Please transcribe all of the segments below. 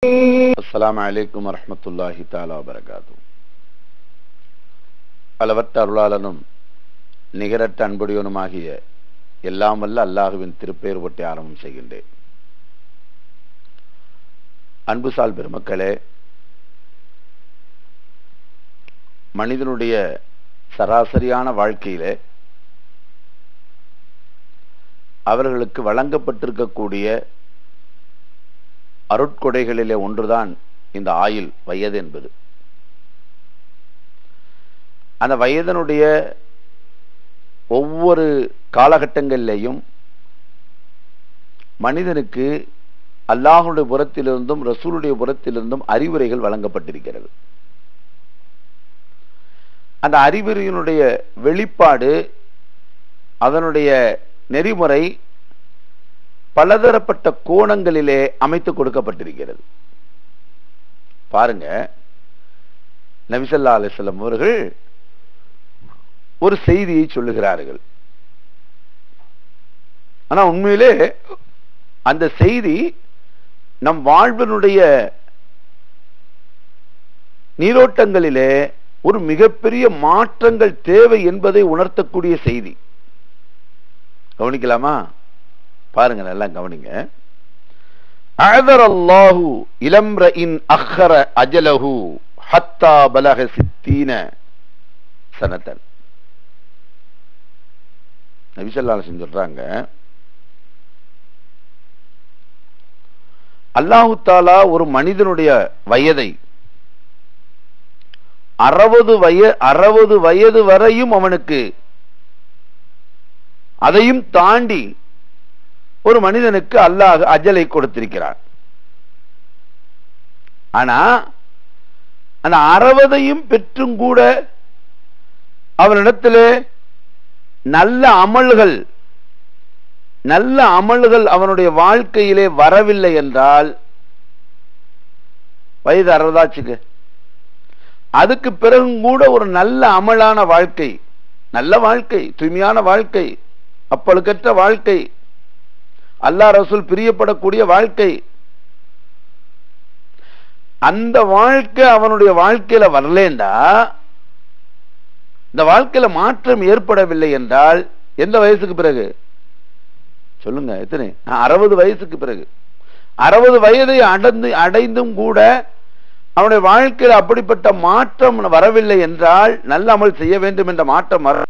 அஸ்ஸலாமு அலைக்கும் வரஹ்மத்துல்லாஹி தஆலா வபரகாத்துஹு. அளவற்ற அருளாளனும் நிகரற்ற அன்புடையவனுமாகிய எல்லாம் வல்ல அல்லாஹுவின் திருப்பெயர் ஒட்டி ஆரம்பம் செய்கின்றேன். அன்புசால் பெருமக்களே, மனிதனுடைய சராசரியான வாழ்க்கையிலே அவர்களுக்கு வழங்கப்பட்டிருக்கக்கூடிய அருட்கொடைகளிலே ஒன்றுதான் இந்த ஆயுள், வயது என்பது. அந்த வயதனுடைய ஒவ்வொரு காலகட்டங்களிலேயும் மனிதனுக்கு அல்லாஹ்வுடைய புறத்திலிருந்தும் ரசூலுடைய புறத்திலிருந்தும் அறிவுரைகள் வழங்கப்பட்டிருக்கிறது. அந்த அறிவுரையினுடைய வெளிப்பாடு, அதனுடைய நெறிமுறை பலதரப்பட்ட கோணங்களிலே அமைத்து கொடுக்கப்பட்டிருக்கிறது. பாருங்க, நபி ஸல்லல்லாஹு அலைஹி வஸல்லம் அவர்கள் ஒரு செய்தியை சொல்லுகிறார்கள். ஆனா உண்மையிலே அந்த செய்தி நம் வாழ்வினுடைய நீரோட்டங்களிலே ஒரு மிகப்பெரிய மாற்றங்கள் தேவை என்பதை உணர்த்தக்கூடிய செய்தி. கவனிக்கலாமா? பாருங்க, நல்லா கவனிங்க. அஅதரல்லாஹு இலம்ரஇன் அഖர அஜலஹு ஹத்தா பலக 60 சனதன். நபி ஸல்லல்லாஹு அலைஹி வஸல்லம் சொல்றாங்க, அல்லாஹ் தஆலா ஒரு மனிதனுடைய வயதை 60 வயது வரையும் அவனுக்கு, அதையும் தாண்டி ஒரு மனிதனுக்கு அல்லாஹ் அஜலை கொடுத்திருக்கிறார். ஆனா அந்த 60ஐயும் பெற்றும் கூட அவனிடத்திலே நல்ல அமல்கள் அவனுடைய வாழ்க்கையிலே வரவில்லை என்றால், வயது 60 ஆச்சுங்க, அதுக்கு பிறகும் கூட ஒரு நல்ல அமலான வாழ்க்கை, நல்ல வாழ்க்கை, தூய்மையான வாழ்க்கை, அப்பழுக்கற்ற வாழ்க்கை, அல்லாஹ் ரசூல் பிரியப்படக்கூடிய வாழ்க்கை, அந்த வாழ்க்கை அவனுடைய வாழ்க்கையில வரலேண்டா, இந்த வாழ்க்கையில மாற்றம் ஏற்படவில்லை என்றால், எந்த வயசுக்கு பிறகு சொல்லுங்க? எத்தனை? 60 வயசுக்கு பிறகு. 60 வயதை அடைந்தும் கூட அவனுடைய வாழ்க்கையில் அப்படிப்பட்ட மாற்றம் வரவில்லை என்றால், நல்ல அமல் செய்ய வேண்டும் என்ற மாற்றம் வர,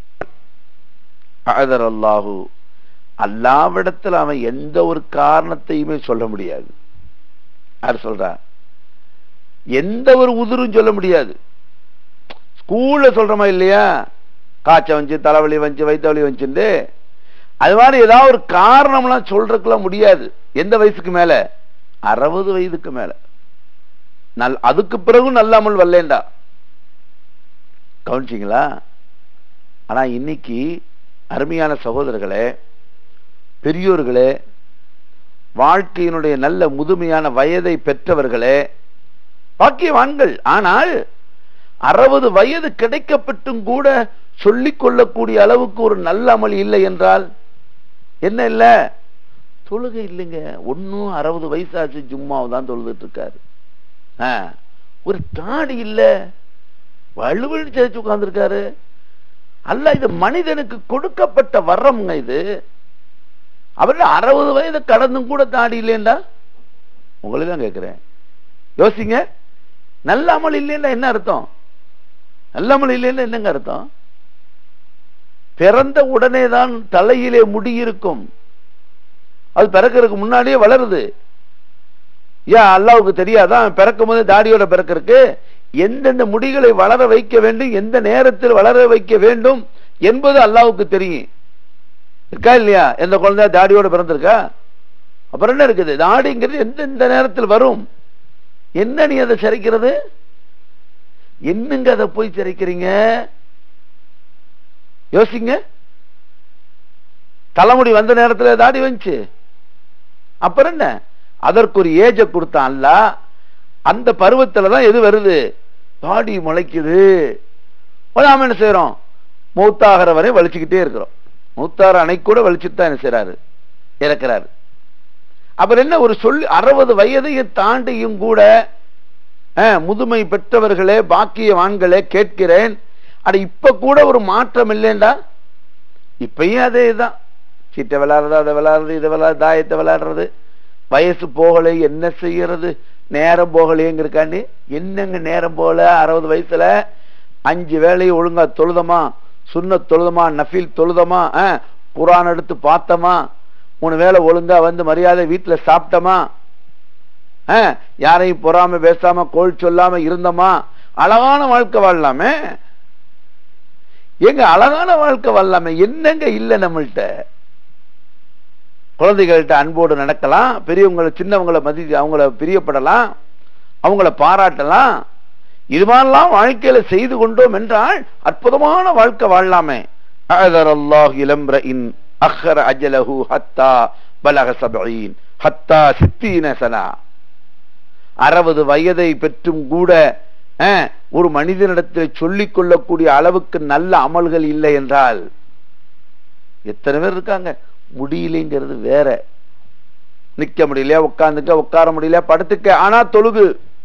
அஅதரல்லாஹு, அல்லாஹ்விடத்தில் அவன் எந்த ஒரு காரணத்தையுமே சொல்ல முடியாது. யார் சொல்றா? எந்த ஒரு உதிரும் சொல்ல முடியாது. ஸ்கூல்ல சொல்றமா இல்லையா, காய்ச்ச வந்து, தலைவலி வந்து, வயிற்று வந்துச்சு, அது மாதிரி ஏதாவது ஒரு காரணம்லாம் சொல்றதுக்குலாம் முடியாது. எந்த வயசுக்கு மேல? 60 வயதுக்கு மேல. அதுக்கு பிறகு நல்லாமல் வரலேண்டா. கவனிச்சிங்களா? ஆனா இன்னைக்கு அருமையான சகோதரர்களே, பெரியோர்களே, வாழ்க்கையினுடைய நல்ல முதுமையான வயதை பெற்றவர்களே, பாக்கியவான்கள். ஆனால் 60 வயது கிடைக்கப்பட்டும் கூட சொல்லிக் கொள்ளக்கூடிய அளவுக்கு ஒரு நல்ல அமல் இல்லை என்றால் என்ன? இல்ல, தொழுகை இல்லைங்க. ஒன்னும் 60 வயசாச்சு, ஜும்மாவுதான் தொழுதுட்டு இருக்காரு. ஒரு தாடி இல்ல, வலுவழி சேர்த்து உட்கார்ந்துருக்காரு. அல்ல, இது மனிதனுக்கு கொடுக்கப்பட்ட வரம்ங்க. இது அவர்கள் 60 வயது கடந்தும் கூட தாடி இல்லைண்டா, உங்களை தான் கேட்கிறேன், யோசிங்க. நல்ல அமல் இல்லைன்னா என்ன அர்த்தம்? நல்ல அமல் இல்லைன்னா என்னங்க அர்த்தம்? பிறந்த உடனே தான் தலையிலே முடி இருக்கும். அது பிறக்கிறதுக்கு முன்னாடியே வளருது. ஏன் அல்லாஹ்வுக்கு தெரியாதா பிறக்கும் போதே தாடியோட பிறக்கிறதுக்கு எந்தெந்த முடிகளை வளர வைக்க வேண்டும், எந்த நேரத்தில் வளர வைக்க வேண்டும் என்பது அல்லாஹ்வுக்கு தெரியும். இருக்கா இல்லையா? எந்த குழந்தை தாடியோட பிறந்திருக்கா? அப்புறம் என்ன இருக்குது? தாடிங்கிறது எந்த நேரத்தில் வரும்? என்ன நீ அதை சிறைக்கிறது? என்னங்க அதை போய் சிறைக்கிறீங்க? யோசிங்க. தலைமுடி வந்த நேரத்தில் தாடி வந்துச்சு, அப்புறம் என்ன? அதற்கு ஒரு ஏஜ கொடுத்தான்ல, அந்த பருவத்தில் தான் எது வருது? தாடி முளைக்குது. நாம என்ன செய்யறோம்? மௌத்தாகிற வரை வலிச்சுக்கிட்டே இருக்கிறோம். மௌத்தாகிற அன்னைக்கு கூட வலிச்சுட்டு தான் என்ன செய்யறாரு? இறக்கிறாரு. அப்புறம் என்ன ஒரு சொல்லி 60 வயதையை தாண்டியும் கூட முதுமை பெற்றவர்களே பாக்கியவான்களே கேட்கிறேன், அட இப்ப கூட ஒரு மாற்றம் இல்லைண்டா. இப்பயும் அதே தான், சீட்டை விளையாடுறது, அதை விளையாடுறது, இதை விளையாடுறது, தாயத்தை விளையாடுறது. வயசு போகலை, என்ன செய்யறது, நேரம் போகலையேங்கிறக்காண்டி. என்னங்க நேரம் போகல? 60 வயசுல 5 வேளையும் ஒழுங்கா தொழுதமா, சுன்னத் தொழுதமா, நஃபில் தொழுதமா, குர்ஆன் எடுத்து பார்த்தமா, 3 வேளை ஒழுங்கா வந்து மரியாதை வீட்டுல சாப்பிட்டமா, யாரையும் பொறாம பேசாம கோல் சொல்லாம இருந்தமா, அழகான வாழ்க்கை வாழலாமே. எங்க அழகான வாழ்க்கை வாழலாமே, என்னங்க இல்ல நம்மள்கிட்ட? குழந்தைகள்கிட்ட அன்போடு நடக்கலாம், பெரியவங்களை சின்னவங்களை மதித்து அவங்கள பிரியப்படலாம், அவங்கள பாராட்டலாம். இது மாதிரிலாம் வாழ்க்கையில செய்து கொண்டோம் என்றால் அற்புதமான வாழ்க்கை வாழலாமே. அஅதரல்லாஹு இலம்ரஇன் அஹ்ர அஜலஹு ஹத்தா பலக 70 ஹத்தா 60 சனா. 60 வயதை பெற்றும் கூட ஒரு மனிதனிடத்தில் சொல்லிக் கொள்ளக்கூடிய அளவுக்கு நல்ல அமல்கள் இல்லை என்றால் எத்தனை பேர் இருக்காங்க? முடியலைங்கிறது வேற. நிக்க முடியல, உட்காந்துக்க, உட்கார முடியல, படுத்துக்க, ஆனா தொழுகு,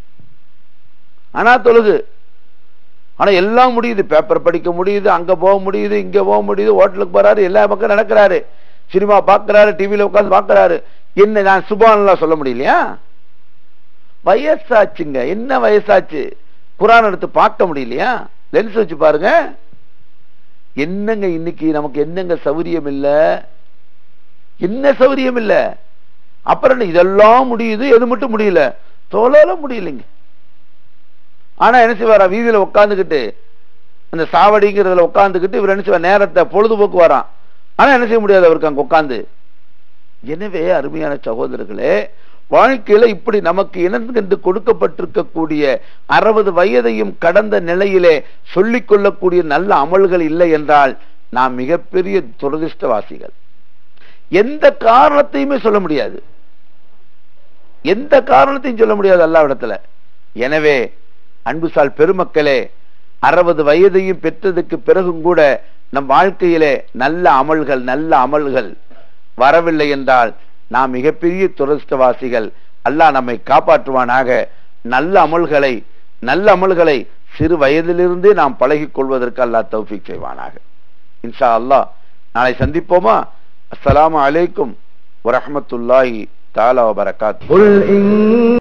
ஆனா எல்லாம் முடியுது. பேப்பர் படிக்க முடியுது, அங்க போக முடியுது, இங்க போக முடியுது, ஹோட்டலுக்கு போறாரு, எல்லா பக்கம் நடக்கிறாரு, சினிமா பாக்குறாரு, டிவியில உட்காந்து பாக்குறாரு. என்ன நான் சுப்ஹானல்லாஹ் சொல்ல முடியலையா? வயசாச்சுங்க. என்ன வயசாச்சு? குர்ஆன் எடுத்து பார்க்க முடியலையா? லென்ஸ் வச்சு பாருங்க. என்னங்க இன்னைக்கு நமக்கு என்னங்க சௌரியம் இல்ல? என்ன சௌரியம் இல்ல? அப்புறம் இதெல்லாம் முடியுது, எது மட்டும் முடியல? தோலால முடியலைங்க. ஆனா என்ன செய்வாரா? வீதியில உட்காந்துக்கிட்டு, அந்த சாவடிங்கிறதுல உட்காந்துக்கிட்டு இவர் என்ன செய்வார்? நேரத்தை பொழுதுபோக்கு வரான். ஆனா என்ன செய்ய முடியாது அவருக்கு அங்க உட்காந்து. எனவே அருமையான சகோதரர்களே, வாழ்க்கையில இப்படி நமக்கு இனந்து கொடுக்கப்பட்டிருக்கக்கூடிய 60 வயதையும் கடந்த நிலையிலே சொல்லிக் கொள்ளக்கூடிய நல்ல அமல்கள் இல்லை என்றால் நாம் மிகப்பெரிய துரதிர்ஷ்டவாசிகள். எந்த காரணத்தையுமே சொல்ல முடியாது, எந்த காரணத்தையும் சொல்ல முடியாது அல்லாஹ்விடத்துல. எனவே அன்புசால் பெருமக்களே, 60 வயதையும் பெற்றதுக்கு பிறகும் கூட நம் வாழ்க்கையிலே நல்ல அமல்கள் வரவில்லை என்றால் நாம் மிகப்பெரிய துரதிர்ஷ்டவாசிகள். அல்லாஹ் நம்மை காப்பாற்றுவானாக. நல்ல அமல்களை சிறு வயதிலிருந்தே நாம் பழகிக் கொள்வதற்கு அல்லாஹ் தௌஃபீக் செய்வானாக. இன்ஷா அல்லாஹ் நாளை சந்திப்போமா? அஸ்ஸலாமு அலைக்கும் வரஹ்மத்துல்லாஹி தஆலா வ பரகாத்துஹு.